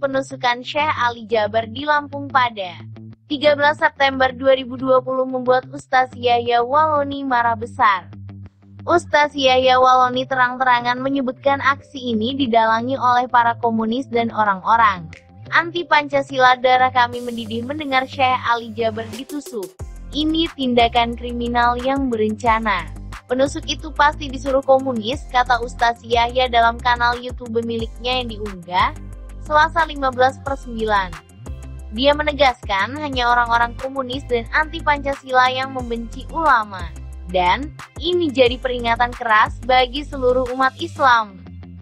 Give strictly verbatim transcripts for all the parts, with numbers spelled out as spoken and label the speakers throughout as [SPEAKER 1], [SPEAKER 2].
[SPEAKER 1] penusukan Syekh Ali Jaber di Lampung pada tiga belas September dua ribu dua puluh membuat Ustaz Yahya Walloni marah besar. Ustaz Yahya Walloni terang-terangan menyebutkan aksi ini didalangi oleh para komunis dan orang-orang anti Pancasila. Darah kami mendidih mendengar Syekh Ali Jaber ditusuk. Ini tindakan kriminal yang berencana. Penusuk itu pasti disuruh komunis, kata Ustaz Yahya dalam kanal YouTube miliknya yang diunggah Selasa lima belas per sembilan. Dia menegaskan hanya orang-orang komunis dan anti Pancasila yang membenci ulama. Dan, ini jadi peringatan keras bagi seluruh umat Islam.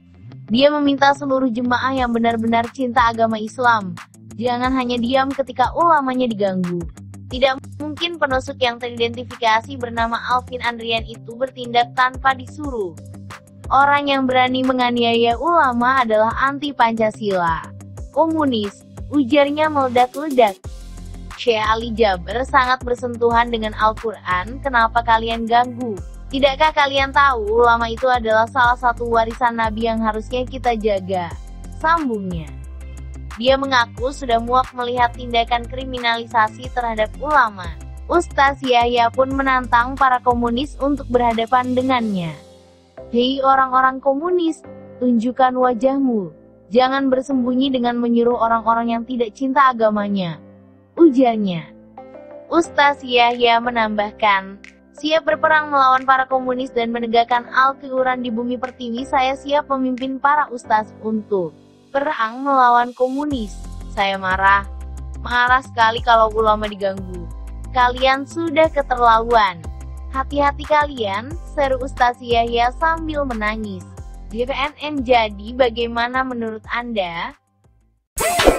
[SPEAKER 1] Dia meminta seluruh jemaah yang benar-benar cinta agama Islam, jangan hanya diam ketika ulamanya diganggu. Tidak mungkin penusuk yang teridentifikasi bernama Alvin Andrian itu bertindak tanpa disuruh. Orang yang berani menganiaya ulama adalah anti Pancasila, komunis, ujarnya meledak-ledak. Syekh Ali Jaber sangat bersentuhan dengan Al-Quran, kenapa kalian ganggu? Tidakkah kalian tahu ulama itu adalah salah satu warisan Nabi yang harusnya kita jaga? Sambungnya. Dia mengaku sudah muak melihat tindakan kriminalisasi terhadap ulama. Ustaz Yahya pun menantang para komunis untuk berhadapan dengannya. Hei orang-orang komunis, tunjukkan wajahmu. Jangan bersembunyi dengan menyuruh orang-orang yang tidak cinta agamanya, ujarnya. Ustaz Yahya menambahkan, siap berperang melawan para komunis dan menegakkan Al-Quran di bumi pertiwi. Saya siap memimpin para ustaz untuk perang melawan komunis. Saya marah. Marah sekali kalau ulama diganggu. Kalian sudah keterlaluan. Hati-hati kalian, seru Ustaz Yahya sambil menangis. G V N N, jadi bagaimana menurut Anda?